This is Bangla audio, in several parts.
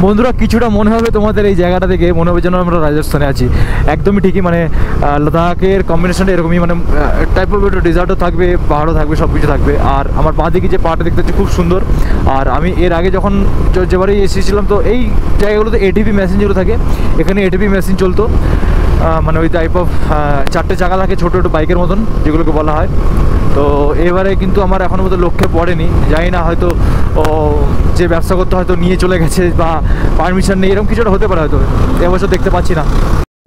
বন্ধুরা কিছুটা মনে হবে তোমাদের এই জায়গাটা থেকে মনে হবে যেন আমরা রাজস্থানে আছি। একদমই ঠিকই, মানে লাদাখের কম্বিনেশনটা এরকমই, মানে টাইপ অফ একটু ডেজার্টও থাকবে, পাহাড়ও থাকবে, সব কিছু থাকবে। আর আমার বাঁ দিকে যে পাহাড়টা দেখতে পাচ্ছি খুব সুন্দর। আর আমি এর আগে যখন যেবারই এসেছিলাম তো এই জায়গাগুলোতে এটিপি মেশিন যেগুলো থাকে, এখানে এটিপি মেশিন চলতো, মানে ওই টাইপ অফ 4টে চাকা থাকে ছোটো ছোটো বাইকের মতন যেগুলোকে বলা হয়। তো এবারে কিন্তু আমার এখনও মতো লক্ষ্যে পড়েনি, জানি না হয়তো যে ব্যবসা করতে হয়তো নিয়ে চলে গেছে বা পারমিশন নেই, এরকম কিছুটা হতে পারে হয়তো, এবছর দেখতে পাচ্ছি না।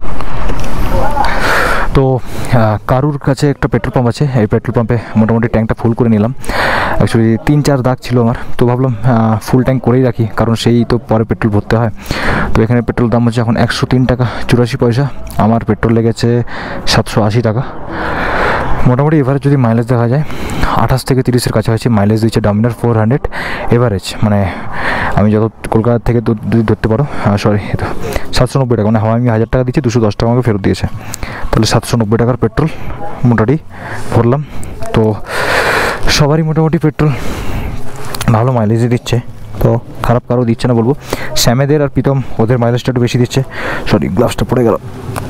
তো কারুর কাছে একটা পেট্রোল পাম্প আছে, এই পেট্রোল পাম্পে মোটামুটি ট্যাঙ্কটা ফুল করে নিলাম। অ্যাকচুয়ালি 3-4 দাগ ছিল আমার, তো ভাবলাম ফুল ট্যাঙ্ক করেই রাখি, কারণ সেই তো পরে পেট্রোল ভরতে হয়। তো এখানে পেট্রোল দাম হচ্ছে এখন 103 টাকা 84 পয়সা। আমার পেট্রোল লেগেছে 780 টাকা। মোটামুটি এভারেজ যদি মাইলেজ দেখা যায় 28 থেকে 30-এর কাছাকাছি মাইলেজ দিচ্ছে ডমিনার 400 এভারেজ। মানে আমি যত কলকাতা থেকে যদি ধরতে পারো, সরি 790 টাকা, মানে আমি 1000 টাকা দিচ্ছি, 210 টাকা আমাকে ফেরত দিয়েছে, তাহলে 790 টাকার পেট্রোল মোটামুটি ভরলাম। তো সবারই মোটামুটি পেট্রোল ভালো মাইলেজই দিচ্ছে, তো খারাপ কারো দিচ্ছে না বলবো। শ্যামেদের আর প্রীতম ওদের মাইলেজটা একটু বেশি দিচ্ছে, সরি গ্লাভসটা পড়ে গেল।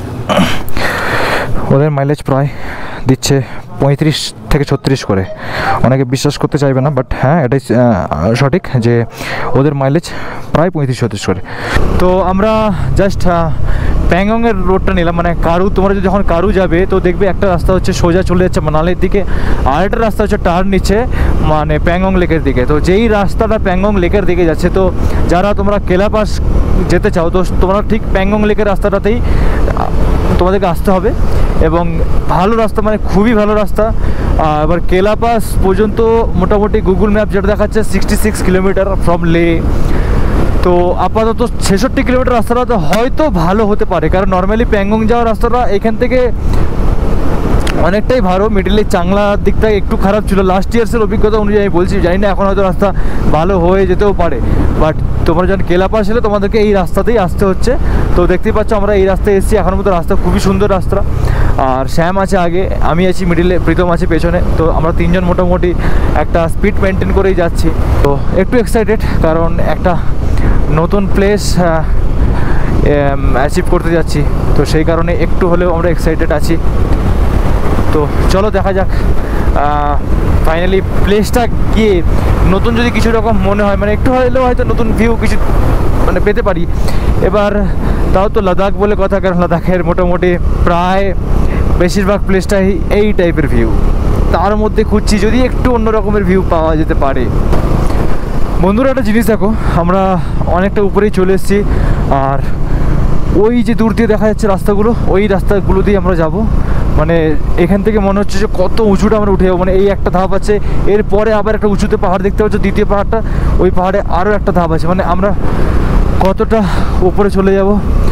ওদের মাইলেজ প্রায় দিচ্ছে 35 থেকে 36 করে। অনেকে বিশ্বাস করতে চাইবে না, বাট হ্যাঁ এটাই সঠিক যে ওদের মাইলেজ প্রায় 35-36 করে। তো আমরা জাস্ট প্যাংগংয়ের রোডটা নিলাম, মানে কারু, তোমরা যখন কারু যাবে তো দেখবে একটা রাস্তা হচ্ছে সোজা চলে যাচ্ছে মানালির দিকে, আর একটা রাস্তা হচ্ছে টার্ন নিচ্ছে মানে প্যাংগং লেকের দিকে। তো যেই রাস্তাটা প্যাংগং লেকের দিকে যাচ্ছে, তো যারা তোমরা কেলাপাস যেতে চাও তো তোমরা ঠিক প্যাংগং লেকের রাস্তাটাতেই তোমাদেরকে আসতে হবে, এবং ভালো রাস্তা, মানে খুবই ভালো রাস্তা। এবার কেলাপাস পর্যন্ত মোটামুটি গুগল ম্যাপ যেটা দেখাচ্ছে 66 কিলোমিটার ফ্রম লে। তো আপাতত 66 কিলোমিটার রাস্তাটা হয়তো ভালো হতে পারে, কারণ নর্মালি প্যাংগং যাওয়ার রাস্তাটা এখান থেকে অনেকটাই ভালো। মিডিলে চাংলার দিকটা একটু খারাপ ছিল, লাস্ট ইয়ার্সের অভিজ্ঞতা অনুযায়ী আমি বলছি, জানি না এখন হয়তো রাস্তা ভালো হয়ে যেতেও পারে। বাট তোমরা যখন কেলাপাস এলে তোমাদেরকে এই রাস্তাতেই আসতে হচ্ছে। তো দেখতেই পাচ্ছ আমরা এই রাস্তায় এসেছি, এখন মতো রাস্তা খুবই সুন্দর রাস্তা। আর শ্যাম আছে আগে, আমি আছি মিডিলে, প্রীতম আছে পেছনে। তো আমরা তিনজন মোটামুটি একটা স্পিড মেনটেন করেই যাচ্ছি। তো একটু এক্সাইটেড, কারণ একটা নতুন প্লেস অ্যাচিভ করতে যাচ্ছি, তো সেই কারণে একটু হলেও আমরা এক্সাইটেড আছি। তো চলো দেখা যাক ফাইনালি প্লেসটা গিয়ে নতুন যদি কিছু রকম মনে হয়, মানে একটু হলেও হয়তো নতুন ভিউ কিছু মানে পেতে পারি। এবার তাও তো লাদাখ বলে কথা, কারণ লাদাখের মোটামুটি প্রায় বেশিরভাগ প্লেসটাই এই টাইপের ভিউ, তার মধ্যে খুঁজছি যদি একটু অন্য রকমের ভিউ পাওয়া যেতে পারে। বন্ধুরা একটা জিনিস দেখো, আমরা অনেকটা উপরেই চলে এসেছি, আর ওই যে দূর দিয়ে দেখা যাচ্ছে রাস্তাগুলো, ওই রাস্তাগুলো দিয়ে আমরা যাব। মানে এখান থেকে মনে হচ্ছে যে কত উঁচুটা আমরা উঠে যাবো। মানে এই একটা ধাপ আছে, এরপরে আবার একটা উঁচুতে পাহাড় দেখতে পাচ্ছ, দ্বিতীয় পাহাড়টা, ওই পাহাড়ে আরও একটা ধাপ আছে। মানে আমরা কতটা উপরে চলে যাব,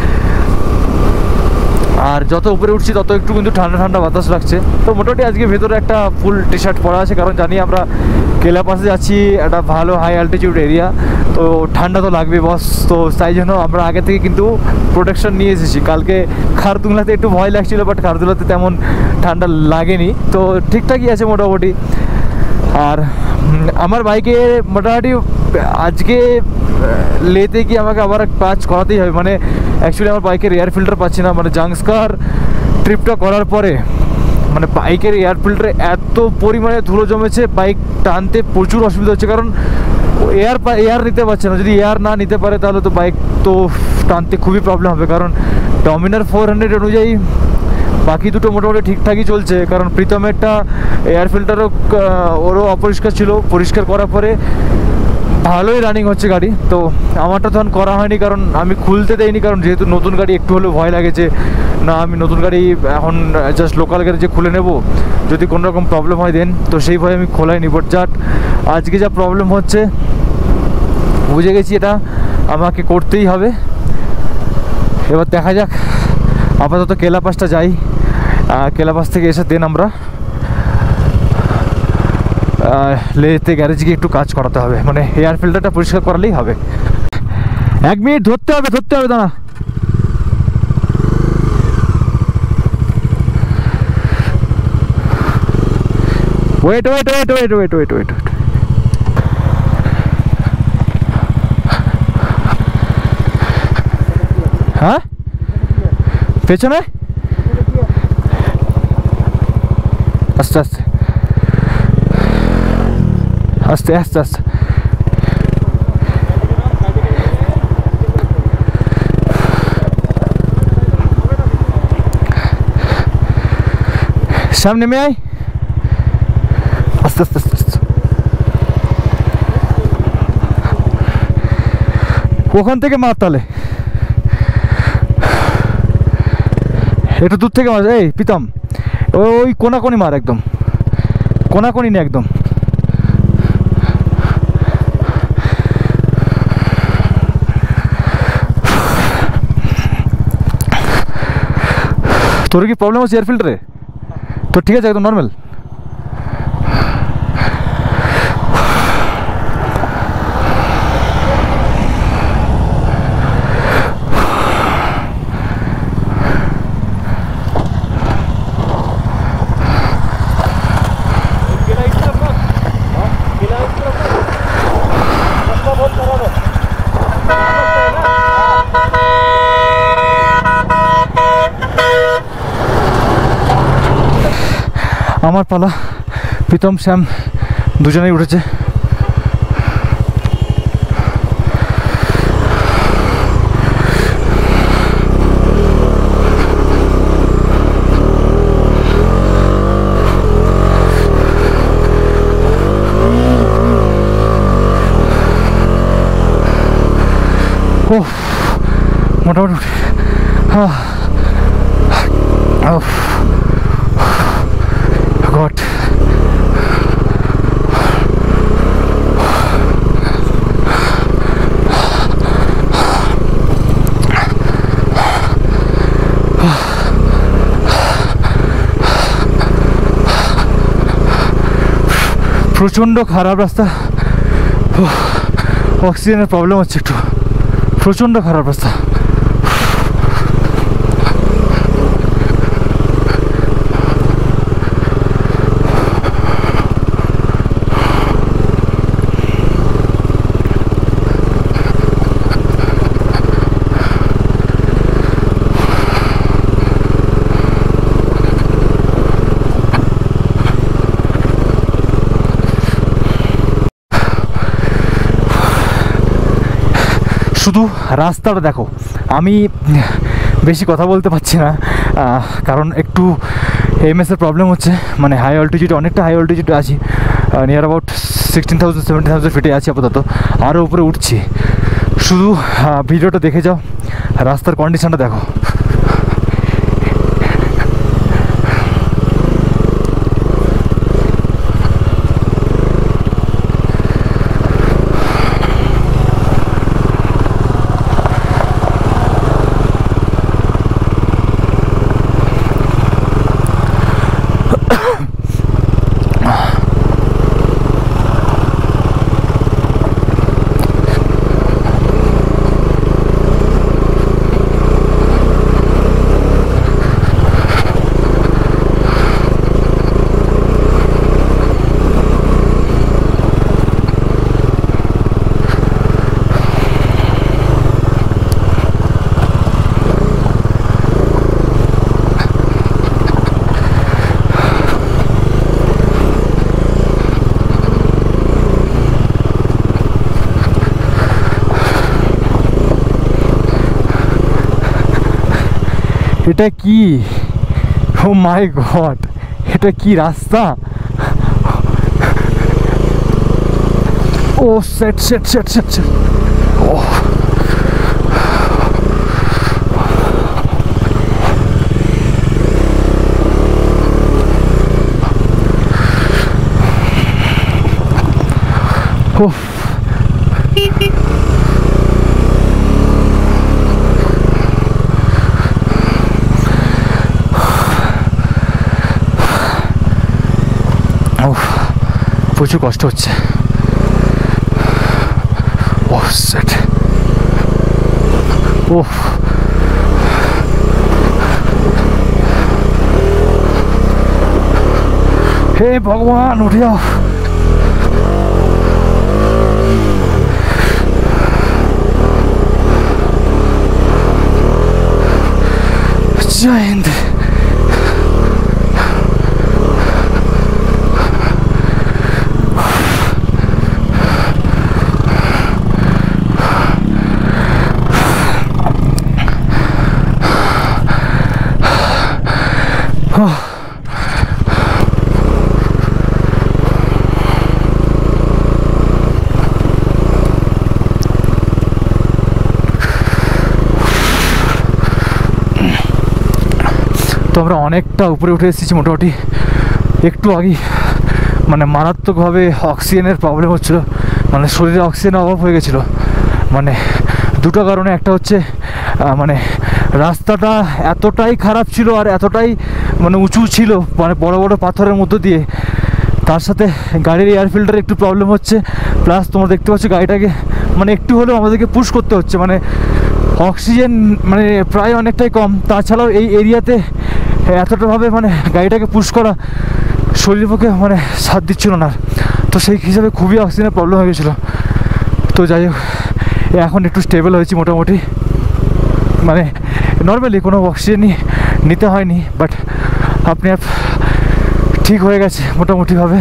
আর যত উপরে উঠছি তত একটু কিন্তু ঠান্ডা ঠান্ডা বাতাস লাগছে। তো মোটামুটি আজকে ভেতরে একটা ফুল টি শার্ট পরা আছে, কারণ জানি আমরা কেলাপাসে যাচ্ছি, একটা ভালো হাই অ্যালটিটিউড এরিয়া, তো ঠান্ডা তো লাগবে বস। তো তাই জন্য আমরা আগে থেকে কিন্তু প্রোটেকশন নিয়ে এসেছি। কালকে খারদুংলাতে একটু ভয় লাগছিলো, বাট খারদুংলাতে তেমন ঠান্ডা লাগেনি, তো ঠিকঠাকই আছে মোটামুটি। আর আমার বাইকে মোটামুটি আজকে লেতে গিয়ে আমাকে আবার কাজ করাতেই হবে। মানে অ্যাকচুয়ালি আমার বাইকের এয়ার ফিল্টার পাচ্ছি না, মানে জাংস্কার ট্রিপটা করার পরে মানে বাইকের এয়ার ফিল্টারে এত পরিমাণে ধুলো জমেছে, বাইক টানতে প্রচুর অসুবিধা হচ্ছে, কারণ এয়ার নিতে পারছে না। যদি এয়ার না নিতে পারে তাহলে তো বাইক তো টানতে খুবই প্রবলেম হবে, কারণ ডমিনার 400 অনুযায়ী বাকি দুটো মোটামুটি ঠিকঠাকই চলছে। কারণ প্রীতমেরটা এয়ার ফিল্টারও ওরও অপরিষ্কার ছিল, পরিষ্কার করার পরে ভালোই রানিং হচ্ছে গাড়ি। তো আমারটা তখন করা হয়নি, কারণ আমি খুলতে দেইনি, কারণ যেহেতু নতুন গাড়ি একটু হলেও ভয় লাগে যে না আমি নতুন গাড়ি এখন জাস্ট লোকাল গাড়ি যে খুলে নেব, যদি কোনো রকম প্রবলেম হয় দেন, তো সেই ভয়ে আমি খোলাইনি। বাট জাট আজকে যা প্রবলেম হচ্ছে বুঝে গেছি, এটা আমাকে করতেই হবে। এবার দেখা যাক, আপাতত কেলাপাসটা যাই, কেলাপাস থেকে এসে দেন আমরা লেতে গ্যারেজে গিয়ে একটু কাজ করাতে হবে, মানে এয়ার ফিল্টারটা পরিষ্কার করালেই হবে। 1 মিনিট ধরতে হবে দাঁড়া। ওয়েট। হ্যাঁ পেছনে আস্তে আস্তে আস্তে আস্তে আস্তে সামনে নেমে আয় আস্তে আস্তে আস্তে আস্তে ওখান থেকে মার তাহলে একটু দূর থেকে মার। এই প্রীতম ওই কোনাকোনি মার, একদম কোনাকোনি নে একদম। তোর কি প্রবলেম হচ্ছে এয়ার ফিল্টারে? তো ঠিক আছে একদম নর্মাল। আমার পালা, প্রীতম শ্যাম দুজনেই উঠেছে। ও মোটামুটি God. প্রচণ্ড খারাপ রাস্তা, অক্সিজেনের প্রবলেম হচ্ছে একটু, প্রচণ্ড খারাপ রাস্তা। শুধু রাস্তাটা দেখো, আমি বেশি কথা বলতে পারছি না কারণ একটু এমএসের প্রবলেম হচ্ছে, মানে হাই অল্টিটিউড, অনেকটা হাই অল্টিটিউডে আছি, নিয়ার অ্যাবাউট 16,000-17,000 ফিটে আছি আপাতত, আরও উপরে উঠছি। শুধু ভিডিওটা দেখে যাও, রাস্তার কন্ডিশনটা দেখো। এটা কি, ও মাই গড, এটা কি রাস্তা! ও সেট সেট সেট সেট সেট, ও প্রচুর কষ্ট হচ্ছে। ও সেট, ও হে ভগবান, উঠে যাও। তো আমরা অনেকটা উপরে উঠে এসেছি মোটামুটি। একটু আগে মানে মারাত্মকভাবে অক্সিজেনের প্রবলেম হচ্ছিলো, মানে শরীরে অক্সিজেনের অভাব হয়ে গেছিলো। মানে দুটো কারণে, একটা হচ্ছে মানে রাস্তাটা এতটাই খারাপ ছিল আর এতটাই মানে উঁচু ছিল, মানে বড় বড় পাথরের মধ্য দিয়ে, তার সাথে গাড়ির এয়ার ফিল্টারে একটু প্রবলেম হচ্ছে। প্লাস তোমরা দেখতে পাচ্ছ গাড়িটাকে মানে একটু হলেও আমাদেরকে পুশ করতে হচ্ছে, মানে অক্সিজেন মানে প্রায় অনেকটাই কম। তাছাড়াও এই এরিয়াতে এতটাভাবে মানে গাড়িটাকে পুশ করা শরীরের পক্ষে মানে সাথ দিচ্ছিল না, তো সেই হিসাবে খুবই অক্সিজেনের প্রবলেম হয়ে গেছিলো। তো যাই হোক, এখন একটু স্টেবল হয়েছি মোটামুটি, মানে নর্মালি কোনো অক্সিজেনই নিতে হয়নি, বাট আপনি ঠিক হয়ে গেছে মোটামুটিভাবে।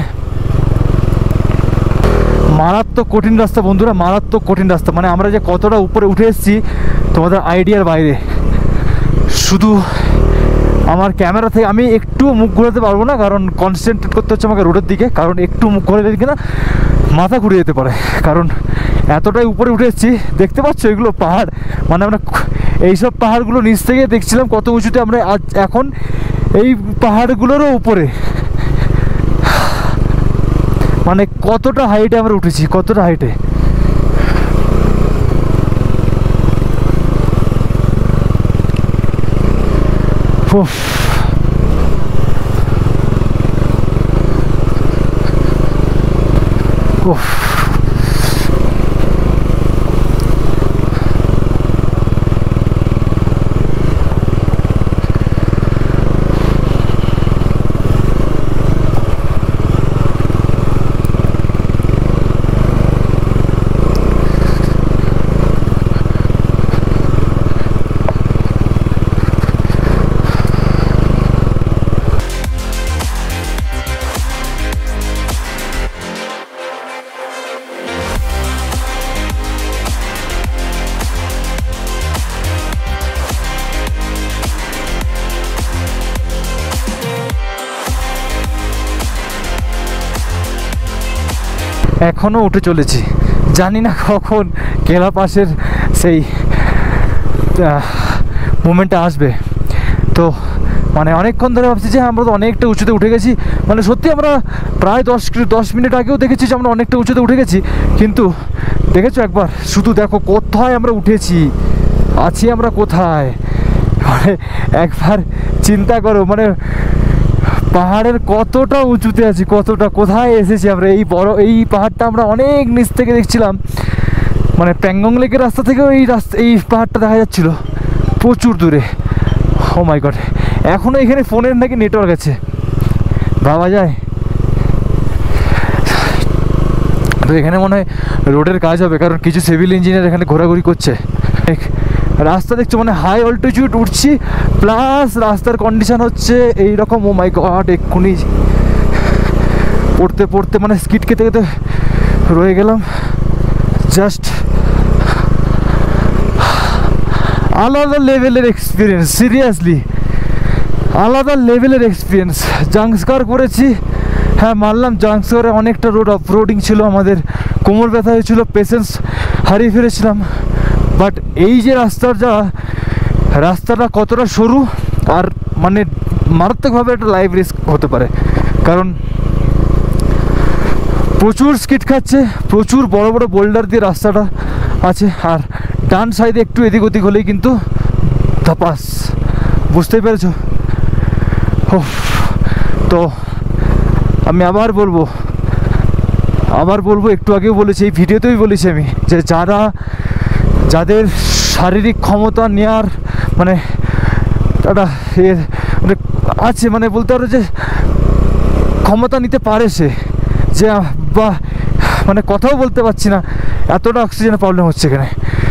মারাত্মক কঠিন রাস্তা বন্ধুরা, মারাত্মক কঠিন রাস্তা। মানে আমরা যে কতটা উপরে উঠে এসেছি তোমাদের আইডিয়ার বাইরে। শুধু আমার ক্যামেরা থেকে আমি একটু মুখ ঘোরাতে পারবো না, কারণ কনসেন্ট্রেট করতে হচ্ছে আমাকে রোডের দিকে, কারণ একটু মুখ ঘোরালে কিনা মাথা ঘুরে যেতে পারে, কারণ এতটাই উপরে উঠে এসেছি। দেখতে পাচ্ছ এগুলো পাহাড়, মানে আমরা এইসব পাহাড়গুলো নিচ থেকে দেখছিলাম কত উঁচুতে, আমরা আজ এখন এই পাহাড়গুলোরও উপরে, মানে কতটা হাইটে আমরা উঠেছি, কতটা হাইটে। এখনও উঠে চলেছি, জানি না কখন কেলা পাশের সেই মুমেন্টটা আসবে। তো মানে অনেকক্ষণ ধরে ভাবছি যে আমরা তো অনেকটা উঁচুতে উঠে গেছি, মানে সত্যি আমরা প্রায় 10 মিনিট আগেও দেখেছি যে আমরা অনেকটা উঁচুতে উঠে গেছি, কিন্তু দেখেছো একবার শুধু দেখো কোথায় আমরা উঠেছি, আছি আমরা কোথায়। মানে একবার চিন্তা করো, মানে পাহাড়ের কতটা উঁচুতে আছি, কতটা কোথায় এসেছি আমরা। এই পাহাড়টা আমরা অনেক নিচ থেকে দেখছিলাম, মানে প্যাংগং লেকের রাস্তা থেকেও এই পাহাড়টা দেখা যাচ্ছিল প্রচুর দূরে। ও মাই গড, এখনও এখানে ফোনের নাকি নেটওয়ার্ক আছে, ভাবা যায়। তো এখানে মনে হয় রোডের কাজ হবে, কারণ কিছু সিভিল ইঞ্জিনিয়ার এখানে ঘোরাঘুরি করছে। রাস্তা দেখছো মানে হাই অল্টিটিউড উঠছি, প্লাস রাস্তার কন্ডিশন হচ্ছে এইরকম। ও মাই গড, এক্ষুনি পড়তে পড়তে মানে স্কিড খেতে খেতে রয়ে গেলাম। জাস্ট আলাদা লেভেলের এক্সপিরিয়েন্স, সিরিয়াসলি আলাদা লেভেলের এক্সপিরিয়েন্স। জাংস্কার করেছি, হ্যাঁ মানলাম জাংস্কারে অনেকটা রোড অফরোডিং ছিল, আমাদের কোমর ব্যথা হয়েছিল, পেশেন্স হারিয়ে ফেলেছিলাম। বাট এই যে রাস্তাটা কতটা সরু আর মানে মারাত্মকভাবে একটা লাইফ রিস্ক হতে পারে, কারণ প্রচুর স্কিড খাচ্ছে, প্রচুর বড় বড় বোল্ডার দিয়ে রাস্তাটা আছে, আর ডান সাইডে একটু এদিক ওদিক হলেই কিন্তু ধাপাস, বুঝতেই পেরেছো। তো আমি আবার বলবো, একটু আগেও বলেছি, এই ভিডিওতেই বলেছি আমি, যে যাদের শারীরিক ক্ষমতা নেওয়ার মানে একটা মানে আছে, মানে বলতে পারো যে ক্ষমতা নিতে পারে সে, যে বা মানে কথাও বলতে পারছি না, এতটা অক্সিজেনের প্রবলেম হচ্ছে এখানে।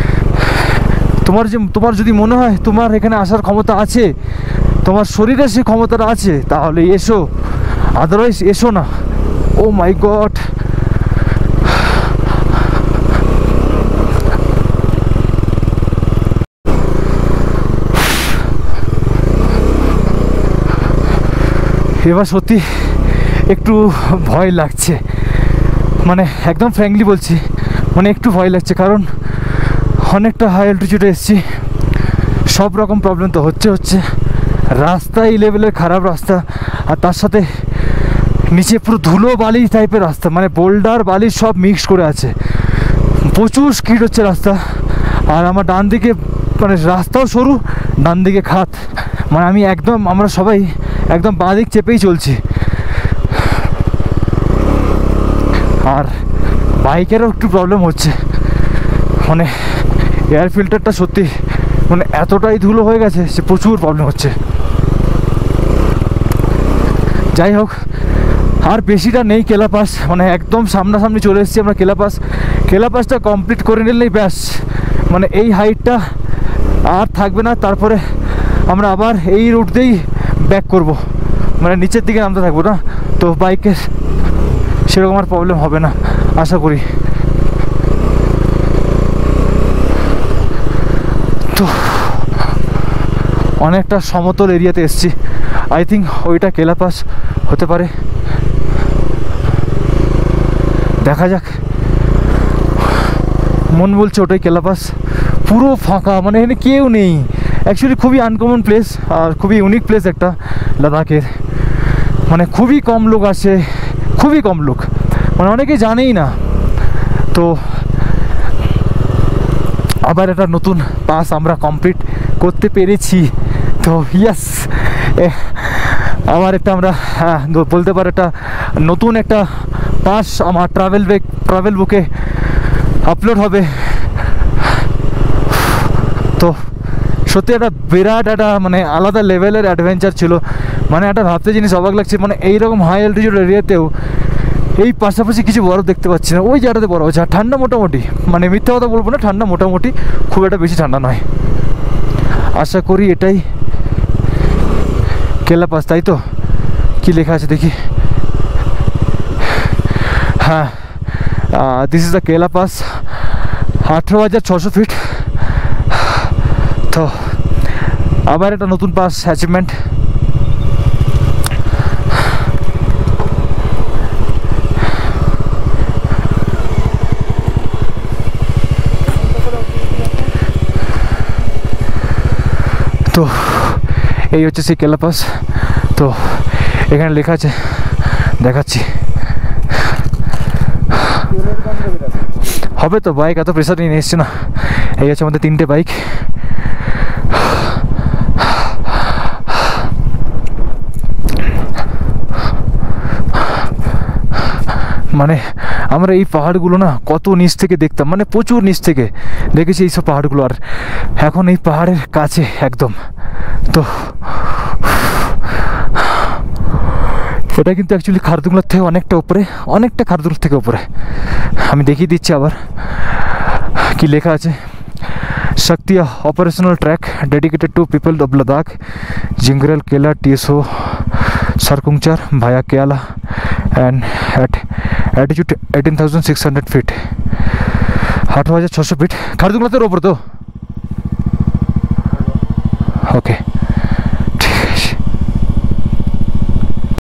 তোমার যদি মনে হয় তোমার এখানে আসার ক্ষমতা আছে, তোমার শরীরে সে ক্ষমতাটা আছে, তাহলে এসো, আদারওয়াইজ এসো না। ও মাই গড, এবার সত্যি একটু ভয় লাগছে, মানে একদম ফ্র্যাঙ্কলি বলছি, মানে একটু ভয় লাগছে, কারণ অনেকটা হাই অল্টিটিউডে এসেছি, সব রকম প্রবলেম তো হচ্ছে, রাস্তা এই লেভেলের খারাপ রাস্তা, আর তার সাথে নিচে পুরো ধুলো বালি টাইপের রাস্তা, মানে বোল্ডার বালি সব মিক্স করে আছে, প্রচুর স্কিড হচ্ছে রাস্তা। আর আমার ডান দিকে মানে রাস্তাও সরু, ডান দিকে খাত, মানে আমরা সবাই একদম বাঁ দিক চেপেই চলছি। আর বাইকেরও একটু প্রবলেম হচ্ছে, মানে এয়ার ফিল্টারটা সত্যি মানে এতটাই ধুলো হয়ে গেছে সে প্রচুর প্রবলেম হচ্ছে। যাই হোক, আর বেশিটা নেই কেলাপাস, মানে একদম সামনাসামনি চলে এসেছি আমরা কেলাপাসটা কমপ্লিট করে নিলেই ব্যাস, মানে এই হাইটটা আর থাকবে না। তারপরে আমরা আবার এই রুট দিয়েই ব্যাক করব, মানে নিচের দিকে নামতে থাকবো না, তো বাইকের সেরকম আর প্রবলেম হবে না আশা করি। তো অনেকটা সমতল এরিয়াতে এসছি, আই থিঙ্ক ওইটা কেলাপাস হতে পারে, দেখা যাক। মন বলছে ওটাই কেলাপাস। পুরো ফাঁকা, মানে এখানে কেউ নেই। অ্যাকচুয়ালি খুবই আনকমন প্লেস আর খুবই ইউনিক প্লেস একটা লাদাখের, মানে খুবই কম লোক আসে, খুবই কম লোক, মানে অনেকে জানেই না। তো আবার একটা নতুন পাস আমরা কমপ্লিট করতে পেরেছি, তো ইয়াস, আবার একটা আমরা বলতে পারি একটা নতুন একটা পাস আমার ট্রাভেল বুকে আপলোড হবে। তো সত্যি একটা বিরাট একটা মানে আলাদা লেভেলের অ্যাডভেঞ্চার ছিল, মানে একটা ভাবতে জিনিস অবাক লাগছে, মানে এইরকম হাই অ্যালটিটিউড এরিয়াতেও এই পাশাপাশি কিছু বরফ দেখতে পাচ্ছি না। ওই জায়গাটাতে বরফ আছে, ঠান্ডা মোটামুটি, মানে মিথ্যা কথা বলবো না, ঠান্ডা মোটামুটি, খুব একটা বেশি ঠান্ডা নয়। আশা করি এটাই কেলাপাস, তাই তো? কি লেখা আছে দেখি, হ্যাঁ, this is the Kela pass, 18,600 feet. তো আবার একটা নতুন পাস অ্যাচিভমেন্ট। তো এই হচ্ছে সেই কেলাপাস। তো এখানে লেখা আছে, দেখাচ্ছি, হবে তো, বাইক এত প্রেসার নিয়ে এসছে না। এই হচ্ছে আমাদের 3টে বাইক। মানে আমরা এই পাহাড়গুলো না কত নিচ থেকে দেখতাম, মানে প্রচুর নিচ থেকে দেখেছি এইসব পাহাড়গুলো, আর এখন এই পাহাড়ের কাছে একদম। তো এটা কিন্তু অ্যাকচুয়ালি খারদুংলার থেকে অনেকটা উপরে, অনেকটা খারদুংলার থেকে উপরে। আমি দেখিয়ে দিচ্ছি আবার কি লেখা আছে। Shakti operational track dedicated to people of Ladakh, Zingral, Kela, TSO, সারকুংচার ভায়া কেয়ালা and at attitude 18,600 feet, 18,600 feet. খারদুংলাতে ওপর তো, ওকে।